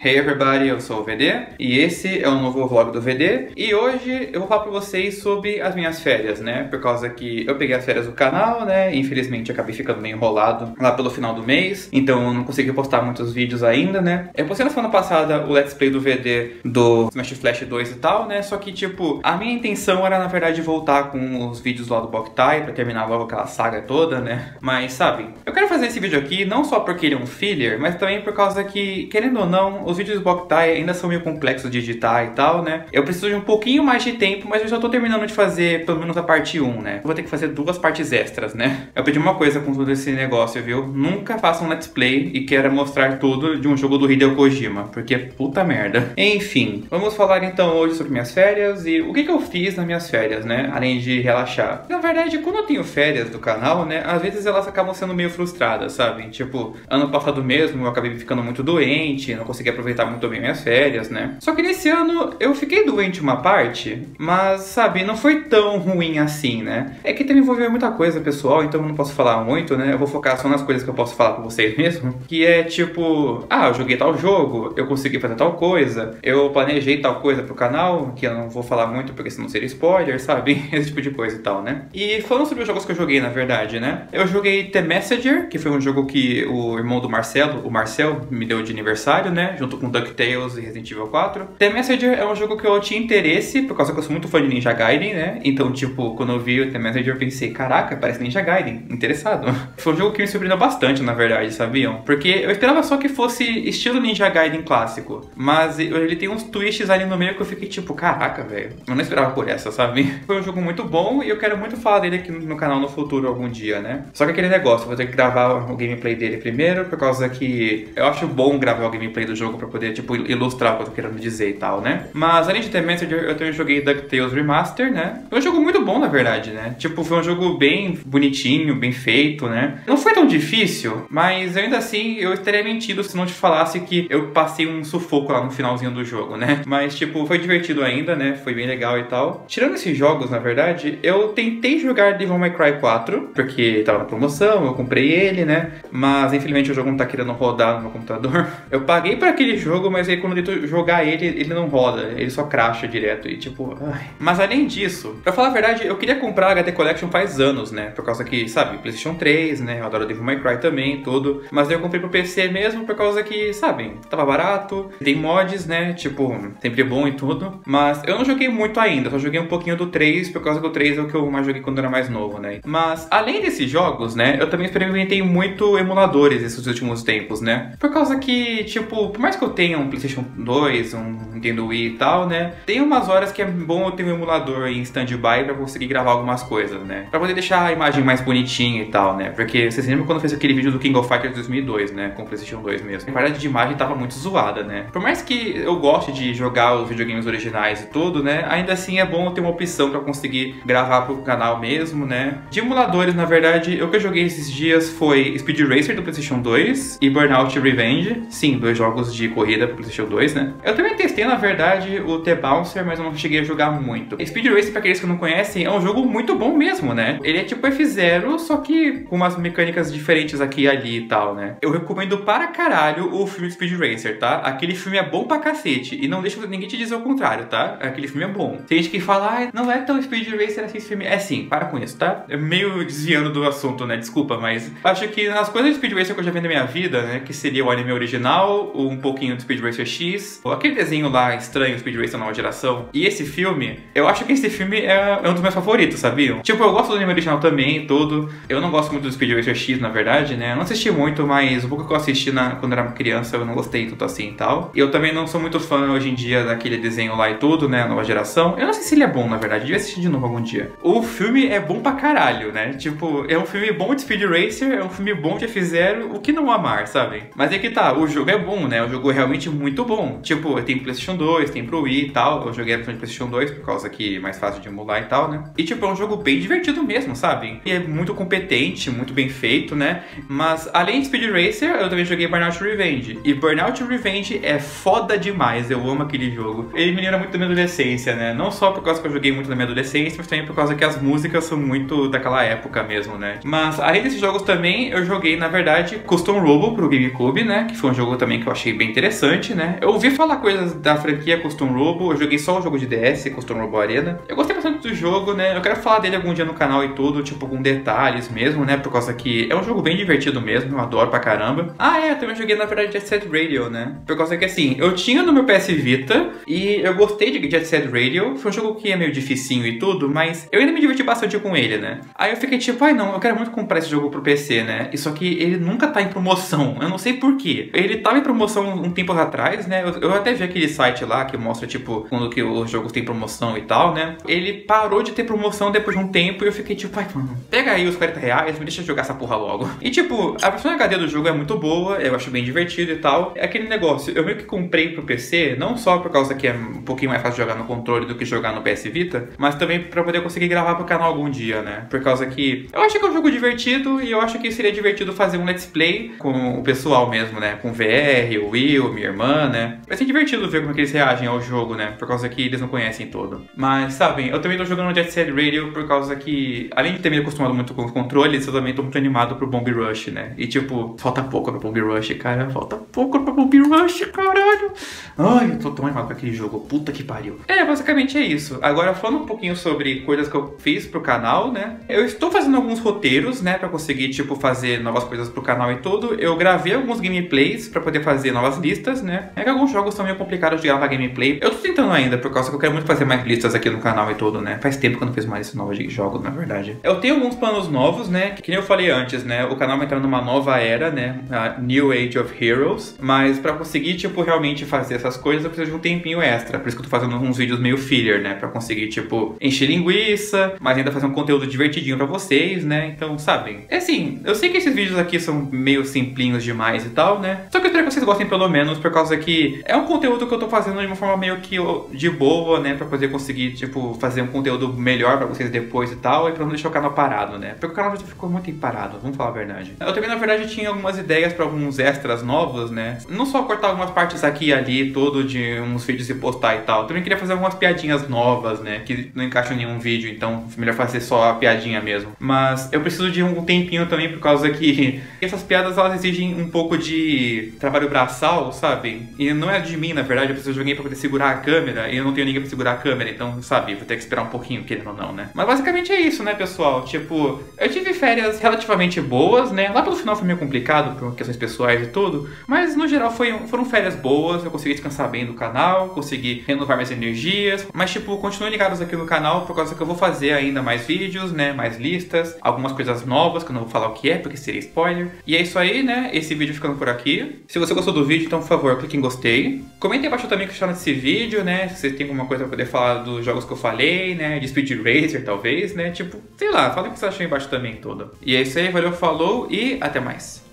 Hey everybody, eu sou o VD e esse é o novo vlog do VD e hoje eu vou falar pra vocês sobre as minhas férias, né? Por causa que eu peguei as férias do canal, né? E infelizmente acabei ficando meio enrolado lá pelo final do mês, então eu não consegui postar muitos vídeos ainda, né? Eu postei na semana passada o Let's Play do VD do Smash Flash 2 e tal, né? Só que tipo, a minha intenção era na verdade voltar com os vídeos lá do Boktai pra terminar logo aquela saga toda, né? Mas sabe, eu quero fazer esse vídeo aqui não só porque ele é um filler, mas também por causa que, querendo ou não, os vídeos do Boktai ainda são meio complexos de editar e tal, né? Eu preciso de um pouquinho mais de tempo, mas eu já tô terminando de fazer pelo menos a parte 1, né? Eu vou ter que fazer 2 partes extras, né? Eu pedi uma coisa com todo esse negócio, viu? Nunca faça um Let's Play e queira mostrar tudo de um jogo do Hideo Kojima, porque é puta merda. Enfim, vamos falar então hoje sobre minhas férias e o que eu fiz nas minhas férias, né? Além de relaxar. Na verdade, quando eu tenho férias do canal, né? Às vezes elas acabam sendo meio frustradas, sabe? Tipo, ano passado mesmo eu acabei ficando muito doente, não consegui aproveitar muito bem minhas férias, né? Só que nesse ano eu fiquei doente uma parte, mas, sabe, não foi tão ruim assim, né? É que também envolveu muita coisa pessoal, então eu não posso falar muito, né? Eu vou focar só nas coisas que eu posso falar com vocês mesmo, que é tipo, eu joguei tal jogo, eu consegui fazer tal coisa, eu planejei tal coisa pro canal, que eu não vou falar muito porque senão seria spoiler, sabe? Esse tipo de coisa e tal, né? E falando sobre os jogos que eu joguei, na verdade, né? Eu joguei The Messenger, que foi um jogo que o irmão do Marcelo, o Marcel, me deu de aniversário, né? Junto com DuckTales e Resident Evil 4. The Messenger é um jogo que eu tinha interesse, por causa que eu sou muito fã de Ninja Gaiden, né? Então, tipo, quando eu vi o The Messenger, eu pensei, caraca, parece Ninja Gaiden, interessado. Foi um jogo que me surpreendeu bastante, na verdade, sabiam? Porque eu esperava só que fosse estilo Ninja Gaiden clássico, mas ele tem uns twists ali no meio que eu fiquei tipo, caraca, velho, eu não esperava por essa, sabe? Foi um jogo muito bom e eu quero muito falar dele aqui no canal no futuro algum dia, né? Só que aquele negócio, eu vou ter que gravar o gameplay dele primeiro, por causa que eu acho bom gravar o gameplay do jogo pra poder, tipo, ilustrar o que eu tô querendo dizer e tal, né? Mas além de The Messenger, eu também joguei DuckTales Remaster, né? Foi um jogo muito bom, na verdade, né? Tipo, foi um jogo bem bonitinho, bem feito, né? Não foi tão difícil, mas ainda assim eu estaria mentindo se não te falasse que eu passei um sufoco lá no finalzinho do jogo, né? Mas, tipo, foi divertido ainda, né? Foi bem legal e tal. Tirando esses jogos, na verdade, eu tentei jogar Devil May Cry 4, porque tava na promoção, eu comprei ele, né? Mas, infelizmente, o jogo não tá querendo rodar no meu computador. Eu paguei por aquele jogo, mas aí quando eu tento jogar ele não roda. Ele só cracha direto e, tipo... Ai. Mas, além disso, pra falar a verdade, eu queria comprar a HD Collection faz anos, né? Por causa que, sabe, PlayStation 3, né? Eu adoro Devil May Cry também, tudo. Mas eu comprei pro PC mesmo por causa que, sabe, tava barato. Tem mods, né? Tipo, sempre bom e tudo. Mas eu não joguei muito ainda. Só joguei um pouquinho do 3, por causa que o 3 é o que eu mais joguei quando eu era mais novo, né? Mas, além desses jogos, né? Eu também experimentei muito emuladores esses últimos tempos, né? Por causa que, tipo, por mais que eu tenha um PlayStation 2, um Nintendo Wii e tal, né? Tem umas horas que é bom eu ter um emulador em stand-by pra conseguir gravar algumas coisas, né? Pra poder deixar a imagem mais bonitinha e tal, né? Porque vocês lembram quando eu fiz aquele vídeo do King of Fighters 2002, né? Com o PlayStation 2 mesmo. A qualidade de imagem tava muito zoada, né? Por mais que eu goste de jogar os videogames originais e tudo, né? Ainda assim é bom eu ter uma opção pra conseguir gravar pro canal mesmo, né? De emuladores, na verdade, o que eu joguei esses dias foi Speed Racer do PlayStation 2 e Burnout Revenge. Sim, 2 jogos de corrida pro PlayStation 2, né? Eu também testei, na verdade, o T-Bouncer, mas eu não cheguei a jogar muito. Speed Racer, pra aqueles que não conhecem, é um jogo muito bom mesmo, né? Ele é tipo F0, só que com umas mecânicas diferentes aqui e ali e tal, né? Eu recomendo para caralho o filme Speed Racer, tá? Aquele filme é bom pra cacete. E não deixa ninguém te dizer o contrário, tá? Aquele filme é bom. Tem gente que fala, não é tão Speed Racer assim esse filme. É sim, para com isso, tá? É meio desviando do assunto, né? Desculpa, mas acho que nas coisas de Speed Racer que eu já vi na minha vida, né? Que seria o anime original, um pouquinho do Speed Racer X, ou aquele desenho lá estranho, Speed Racer nova geração. E esse filme, eu acho que esse filme é um dos meus favoritos, sabiam? Tipo, eu gosto do anime original também, tudo. Eu não gosto muito do Speed Racer X, na verdade, né? Eu não assisti muito, mas o pouco que eu assisti quando era criança, eu não gostei tanto assim e tal. E eu também não sou muito fã hoje em dia daquele desenho lá e tudo, né? Nova geração. Eu não sei se ele é bom, na verdade. Eu devia assistir de novo algum dia. O filme é bom pra caralho, né? Tipo, é um filme bom de Speed Racer, é um filme bom de F0, o que não amar, sabe? Mas é que tá, o jogo é bom, né? O jogo é realmente muito bom. Tipo, tem PlayStation 2, tem pro Wii e tal. Eu joguei a versão de PlayStation 2 por causa que é mais fácil de emular e tal, né? E tipo, é um jogo bem divertido mesmo, sabe? E é muito competente, muito bem feito, né? Mas além de Speed Racer, eu também joguei Burnout Revenge. E Burnout Revenge é foda demais, eu amo aquele jogo. Ele me lembra muito da minha adolescência, né? Não só por causa que eu joguei muito na minha adolescência, mas também por causa que as músicas são muito daquela época mesmo, né? Mas além desses jogos também, eu joguei, na verdade, Custom Robo pro GameCube, né? Que foi um jogo também que eu achei bem interessante, né? Eu ouvi falar coisas da franquia Custom Robo, eu joguei só o jogo de DS, Custom Robo Arena. Eu gostei bastante do jogo, né? Eu quero falar dele algum dia no canal e tudo, tipo, com detalhes mesmo, né? Por causa que é um jogo bem divertido mesmo, eu adoro pra caramba. Ah, é, eu também joguei, na verdade, Jet Set Radio, né? Por causa que, assim, eu tinha no meu PS Vita e eu gostei de Jet Set Radio. Foi um jogo que é meio dificinho e tudo, mas eu ainda me diverti bastante com ele, né? Aí eu fiquei tipo, ai não, eu quero muito comprar esse jogo pro PC, né? E só que ele nunca tá em promoção, eu não sei por quê. Ele tava em promoção um tempo atrás, né? Eu até vi aquele site lá que mostra, tipo, quando que os jogos têm promoção e tal, né? Ele parou de ter promoção depois de um tempo e eu fiquei tipo, ai mano, pega aí os R$40, me deixa jogar essa porra logo. E tipo, a versão HD do jogo é muito boa, eu acho bem divertido e tal. É aquele negócio, eu meio que comprei pro PC, não só por causa que é um pouquinho mais fácil jogar no controle do que jogar no PS Vita, mas também pra poder conseguir gravar pro canal algum dia, né? Por causa que eu acho que é um jogo divertido e eu acho que seria divertido fazer um let's play com o pessoal mesmo, né? Com o VR, o Will, minha irmã, né? Vai ser divertido ver como é que eles reagem ao jogo, né? Por causa que eles não conhecem todo. Mas, sabem, eu também tô jogando Jet Set Radio por causa que, além de ter me acostumado muito com os controles, eu também tô muito animado pro Bomb Rush, né? E tipo, falta pouco pro Bomb Rush, cara. Falta pouco pro Bomb Rush, caralho. Ai, eu tô tão animado com aquele jogo. Puta que pariu. É, basicamente é isso. Agora, falando um pouquinho sobre coisas que eu fiz pro canal, né? Eu estou fazendo alguns roteiros, né? Pra conseguir, tipo, fazer novas coisas pro canal e tudo. Eu gravei alguns gameplays pra poder fazer novas listas, né? É que alguns jogos são meio complicados de gravar gameplay. Eu tô tentando ainda, por causa que eu quero muito fazer mais listas aqui no canal e tudo, né? Faz tempo que eu não fiz mais listas novas de jogos, na verdade. Eu tenho alguns planos novos, né? Que nem eu falei antes, né? O canal vai entrar numa nova era, né? A New Age of Heroes. Mas pra conseguir, tipo, realmente fazer essas coisas, eu preciso de um tempinho extra. Por isso que eu tô fazendo uns vídeos meio filler, né? Pra conseguir, tipo, encher linguiça, mas ainda fazer um conteúdo divertidinho pra vocês, né? Então, sabem? É assim, eu sei que esses vídeos aqui são meio simplinhos demais e tal, né? Só que eu espero que vocês gostem pelo menos, por causa que é um conteúdo que eu tô fazendo de uma forma meio que de boa, né? Pra poder conseguir, tipo, fazer um conteúdo melhor pra vocês depois e tal, e pra não deixar o canal parado, né? Porque o canal já ficou muito parado, vamos falar a verdade. Eu também, na verdade, tinha algumas ideias pra alguns extras novos, né? Não só cortar algumas partes aqui e ali, todo de uns vídeos e postar e tal. Eu também queria fazer algumas piadinhas novas, né? Que não encaixam em nenhum vídeo, então melhor fazer só a piadinha mesmo. Mas eu preciso de um tempinho também, por causa que essas piadas, elas exigem um pouco de trabalho braçal, sabe? E não é de mim, na verdade, eu preciso de alguém pra poder segurar a câmera, e eu não tenho ninguém pra segurar a câmera, então, sabe, vou ter que esperar um pouquinho, querendo ou não, né? Mas basicamente é isso, né, pessoal? Tipo, eu tive férias relativamente boas, né? Lá pelo final foi meio complicado, por questões pessoais e tudo, mas no geral foram férias boas, eu consegui descansar bem do canal, consegui renovar minhas energias, mas tipo, continuem ligados aqui no canal, por causa que eu vou fazer ainda mais vídeos, né, mais listas, algumas coisas novas, que eu não vou falar o que é, porque seria spoiler. E é isso aí, né, esse vídeo ficando por aqui. Se você gostou do vídeo, então, por favor, clique em gostei. Comenta aí abaixo também o que acharam desse vídeo, né, se você tem alguma coisa pra poder falar dos jogos que eu falei, né, de Speed Racer, talvez, né, tipo, sei lá, fala o que você achou aí embaixo também todo. E é isso aí, valeu, falou e até mais.